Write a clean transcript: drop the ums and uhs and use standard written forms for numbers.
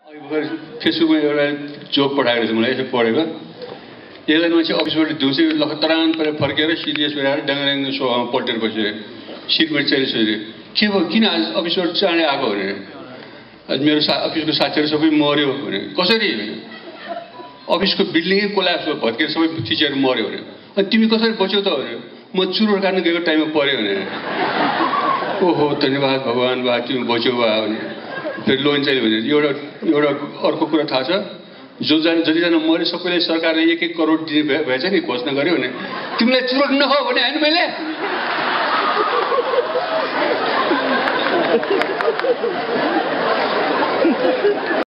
फेसबुकमा एउटा जोक पठाएको छ मलाई, यसो पढेको। एकजना मान्छे अफिसबाट दिउँसै लखतरान परेर फर्केर सिरियस भएर डाङराङ सोफामा पल्टेर बसेर सिटमा चाहिँ सोधेँ, के भयो, किन आज अफिसबाट चाँडै आएको भनेर। आज मेरो अफिसको साथीहरू सबै मऱ्यो भने। कसरी? अफिसको बिल्डिङै कोल्याप्स भयो, भत्केर सबै थिचेर मऱ्यो भने। अनि तिमी कसरी बच्यौ त भनेर। म चुरोट काट्न गएको टाइममा पऱ्यो भने। ओहो धन्यवाद भगवान, बा तिमी बच्यौ बा भने। फेरि लोन चाहियो भने एउटा अर्को कुरा थाहा छ, जतिजना मऱ्यो सबैले सरकारले 1-1 करोड दिने भएछ नि, घोषणा गर्यो भने। तिमीलाई चुरोट नखाऊ भने होइन मैले।